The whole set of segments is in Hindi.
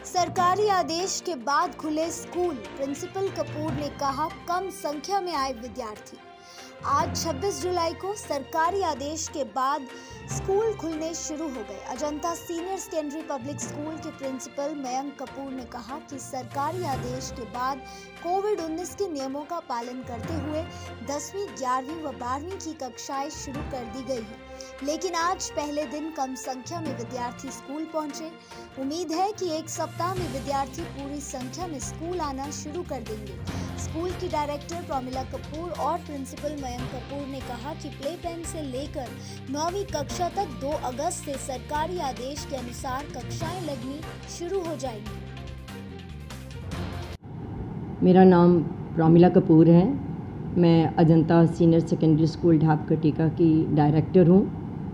सरकारी आदेश के बाद खुले स्कूल, प्रिंसिपल कपूर ने कहा कम संख्या में आए विद्यार्थी। आज 26 जुलाई को सरकारी आदेश के बाद स्कूल खुलने शुरू हो गए। Ajanta senior secondary public school के प्रिंसिपल मयंक कपूर ने कहा कि सरकारी आदेश के बाद कोविड-19 के नियमों का पालन करते हुए 10वीं, 11वीं व 12वीं की कक्षाएं शुरू कर दी गई हैं। लेकिन आज पहले दिन कम संख्या में विद्यार्थी स्कूल पहुंचे। उम्मीद है कि एक सप्ताह में विद्यार्थी पूरी संख्या में स्कूल आना शुरू कर देंगे। स्कूल की डायरेक्टर प्रमिला कपूर और प्रिंसिपल मयंक कपूर ने कहा कि प्ले पेन से लेकर 9वीं कक्षा तक 2 अगस्त से सरकारी आदेश के अनुसार कक्षाएं लगनी शुरू हो जाएंगी। मेरा नाम प्रमिला कपूर है। मैं अजंता सीनियर सेकेंडरी स्कूल ढाबकटीका की डायरेक्टर हूँ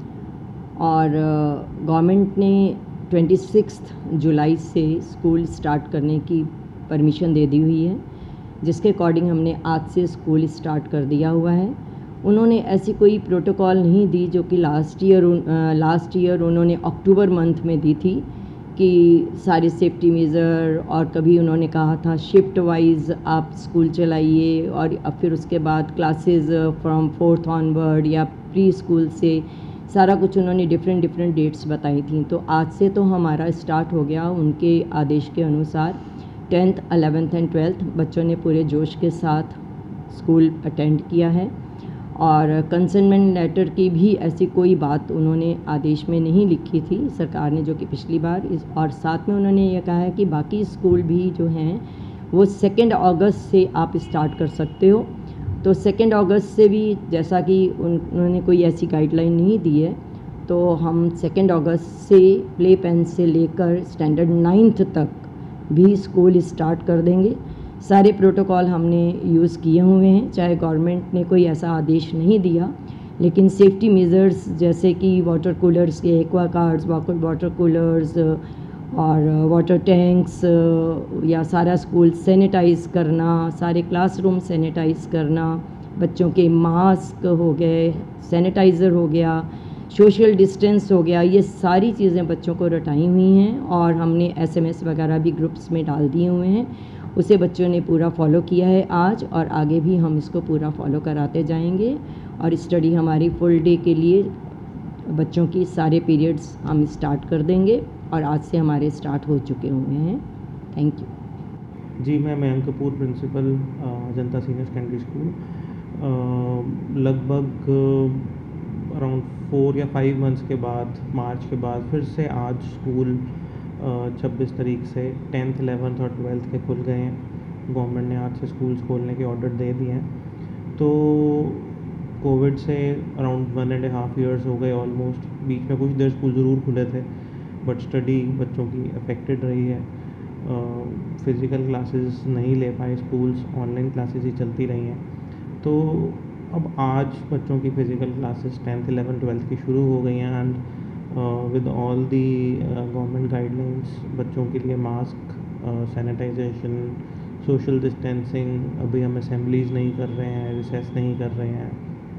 और गवर्नमेंट ने 26 जुलाई से स्कूल स्टार्ट करने की परमिशन दे दी हुई है, जिसके अकॉर्डिंग हमने आज से स्कूल स्टार्ट कर दिया हुआ है। उन्होंने ऐसी कोई प्रोटोकॉल नहीं दी जो कि लास्ट ईयर उन्होंने अक्टूबर मंथ में दी थी कि सारे सेफ्टी मेज़र, और कभी उन्होंने कहा था शिफ्ट वाइज आप स्कूल चलाइए और अब फिर उसके बाद क्लासेस फ्रॉम 4th ऑनवर्ड या प्री स्कूल से सारा कुछ उन्होंने डिफरेंट डेट्स बताई थी। तो आज से तो हमारा स्टार्ट हो गया उनके आदेश के अनुसार। 10th, 11th एंड 12th बच्चों ने पूरे जोश के साथ स्कूल अटेंड किया है और कंसर्नमेंट लेटर की भी ऐसी कोई बात उन्होंने आदेश में नहीं लिखी थी सरकार ने, जो कि पिछली बार और साथ में उन्होंने ये कहा है कि बाकी स्कूल भी जो हैं वो 2 अगस्त से आप स्टार्ट कर सकते हो। तो 2 अगस्त से भी जैसा कि उन्होंने कोई ऐसी गाइडलाइन नहीं दी है, तो हम 2 अगस्त से प्ले पेन से लेकर स्टैंडर्ड 9th तक भी स्कूल स्टार्ट कर देंगे। सारे प्रोटोकॉल हमने यूज़ किए हुए हैं, चाहे गवर्नमेंट ने कोई ऐसा आदेश नहीं दिया, लेकिन सेफ्टी मेजर्स जैसे कि वाटर कूलर्स के एक्वा गार्ड्स, वाटर कूलर्स और वाटर टैंक्स या सारा स्कूल सैनिटाइज़ करना, सारे क्लासरूम सैनिटाइज़ करना, बच्चों के मास्क हो गए, सैनिटाइज़र हो गया, सोशल डिस्टेंस हो गया, ये सारी चीज़ें बच्चों को रटाई हुई हैं और हमने SMS वगैरह भी ग्रुप्स में डाल दिए हुए हैं। उसे बच्चों ने पूरा फॉलो किया है आज, और आगे भी हम इसको पूरा फॉलो कराते जाएंगे। और स्टडी हमारी फुल डे के लिए बच्चों की सारे पीरियड्स हम स्टार्ट कर देंगे और आज से हमारे स्टार्ट हो चुके हुए हैं। Thank you. जी, मैं Mayank Kapoor, principal Ajanta senior secondary school. लगभग अराउंड 4 या 5 मंथ्स के बाद, मार्च के बाद फिर से आज स्कूल 26 तारीख से 10th, 11th और 12th के खुल गए हैं। गवर्नमेंट ने आज से स्कूल्स खोलने के ऑर्डर दे दिए हैं। तो कोविड से अराउंड 1.5 ईयर्स हो गए ऑलमोस्ट। बीच में कुछ देर स्कूल ज़रूर खुले थे, बट स्टडी बच्चों की अफेक्टेड रही है। फिज़िकल क्लासेस नहीं ले पाए स्कूल्स, ऑनलाइन क्लासेस ही चलती रही हैं। तो अब आज बच्चों की physical classes 10th, 11th, 12th की शुरू हो गई हैं and with all the government guidelines बच्चों के लिए मास्क, सैनिटाइजेशन, सोशल डिस्टेंसिंग, अभी हम असेंबलीज़ नहीं कर रहे हैं, रिसेस नहीं कर रहे हैं।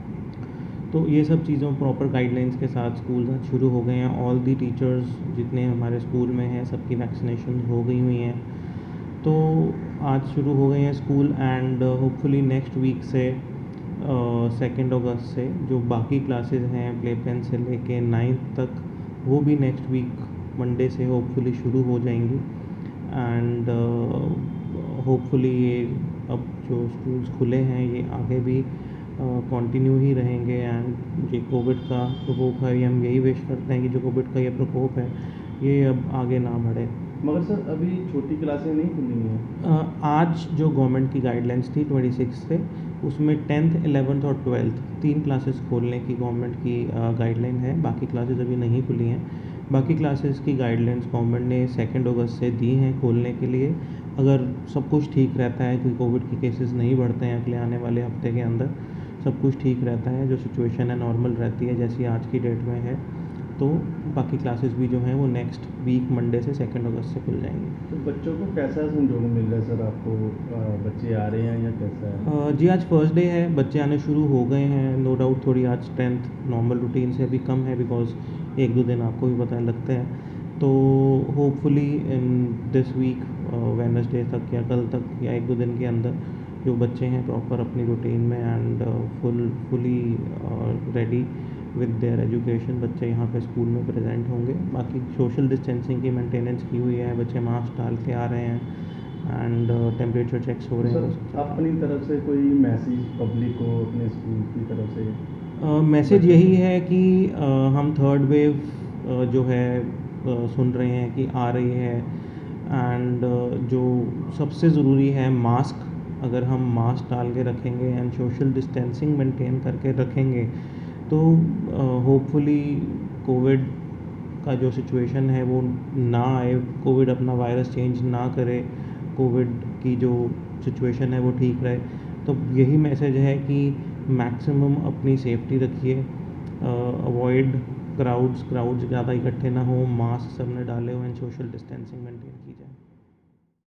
तो ये सब चीज़ों प्रॉपर गाइडलाइंस के साथ स्कूल शुरू हो गए हैं। ऑल दी टीचर्स जितने हमारे स्कूल में हैं सबकी वैक्सीनेशन हो गई हुई हैं। तो आज शुरू हो गए हैं school and hopefully next week से 2 अगस्त से जो बाकी क्लासेस हैं प्ले पेन से लेके 9th तक, वो भी नेक्स्ट वीक मंडे से होपफुली शुरू हो जाएंगी। एंड होपफुली ये अब जो स्कूल्स खुले हैं ये आगे भी कंटिन्यू ही रहेंगे। एंड ये कोविड का प्रकोप है, ये हम यही विश करते हैं कि जो कोविड का ये प्रकोप है ये अब आगे ना बढ़े। मगर सर अभी छोटी क्लासें नहीं खुली हैं। आज जो गवर्नमेंट की गाइडलाइंस थी 26 से, उसमें 10th, 11th और 12th 3 क्लासेस खोलने की गवर्नमेंट की गाइडलाइन है। बाकी क्लासेस अभी नहीं खुली हैं। बाकी क्लासेस की गाइडलाइंस गवर्नमेंट ने 2 अगस्त से दी हैं खोलने के लिए। अगर सब कुछ ठीक रहता है, कोई कोविड के केसेस नहीं बढ़ते हैं अगले आने वाले हफ्ते के अंदर, सब कुछ ठीक रहता है, जो सिचुएशन है नॉर्मल रहती है जैसी आज की डेट में है, तो बाकी क्लासेस भी जो हैं वो नेक्स्ट वीक मंडे से 2 अगस्त से खुल जाएंगी। तो बच्चों को कैसा संजोग मिल रहा है सर आपको? बच्चे आ रहे हैं या कैसा है? जी, आज फर्स्ट डे है, बच्चे आने शुरू हो गए हैं। नो डाउट थोड़ी आज स्ट्रेंथ नॉर्मल रूटीन से अभी कम है, बिकॉज 1-2 दिन आपको भी पता है लगते हैं। तो hopefully in this week Wednesday तक या कल तक या 1-2 दिन के अंदर जो बच्चे हैं प्रॉपर अपनी रूटीन में and fully ready with their education बच्चे यहाँ पे स्कूल में प्रेजेंट होंगे। बाकी सोशल डिस्टेंसिंग की मेंटेनेंस की हुई है, बच्चे मास्क डाल के आ रहे हैं एंड टेम्परेचर चेक्स हो रहे हैं। सर अपनी तरफ से कोई मैसेज पब्लिक को अपने स्कूल की तरफ से? मैसेज यही है कि हम थर्ड वेव जो है सुन रहे हैं कि आ रही है एंड जो सबसे ज़रूरी है मास्क, अगर हम मास्क डाल के रखेंगे एंड सोशल डिस्टेंसिंग मेंटेन करके रखेंगे तो होपफुली कोविड का जो सिचुएशन है वो ना आए, कोविड अपना वायरस चेंज ना करे, कोविड की जो सिचुएशन है वो ठीक रहे। तो यही मैसेज है कि मैक्सिमम अपनी सेफ्टी रखिए, अवॉइड क्राउड्स ज़्यादा इकट्ठे ना हो, मास्क सबने डाले हो एंड सोशल डिस्टेंसिंग मेंटेन की जाए।